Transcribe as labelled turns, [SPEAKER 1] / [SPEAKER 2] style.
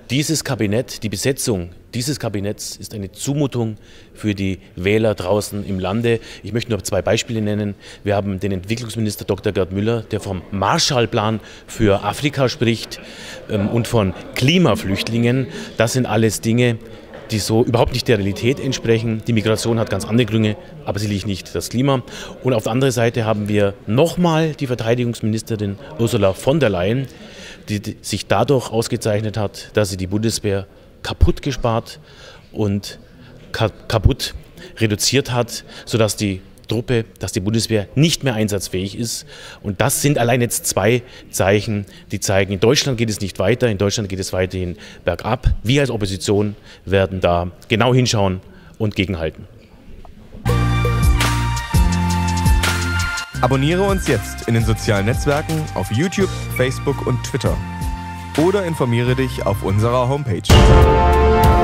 [SPEAKER 1] Dieses Kabinett, die Besetzung dieses Kabinetts ist eine Zumutung für die Wähler draußen im Lande. Ich möchte nur 2 Beispiele nennen. Wir haben den Entwicklungsminister Dr. Gerd Müller, der vom Marshallplan für Afrika spricht und von Klimaflüchtlingen. Das sind alles Dinge, die so überhaupt nicht der Realität entsprechen. Die Migration hat ganz andere Gründe, aber sicherlich nicht das Klima. Und auf der anderen Seite haben wir nochmal die Verteidigungsministerin Ursula von der Leyen, die sich dadurch ausgezeichnet hat, dass sie die Bundeswehr kaputt gespart und kaputt reduziert hat, sodass die Bundeswehr nicht mehr einsatzfähig ist. Und das sind allein jetzt 2 Zeichen, die zeigen, in Deutschland geht es nicht weiter, in Deutschland geht es weiterhin bergab. Wir als Opposition werden da genau hinschauen und gegenhalten.
[SPEAKER 2] Abonniere uns jetzt in den sozialen Netzwerken auf YouTube, Facebook und Twitter. Oder informiere dich auf unserer Homepage.